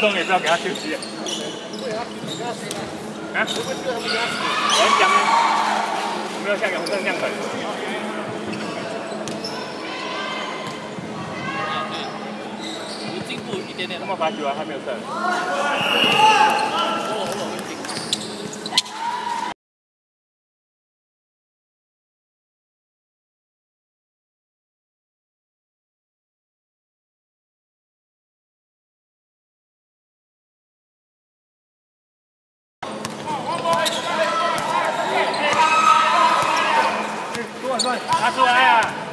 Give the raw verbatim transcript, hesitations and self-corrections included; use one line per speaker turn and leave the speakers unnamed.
钟也不要给他休息。
不给他给他谁啊？
啊？会不会这个他们给他死？我很讲啊，有没有像永正那样的？
有进步一点点。
那么罚球啊，还没有胜。拿出来啊！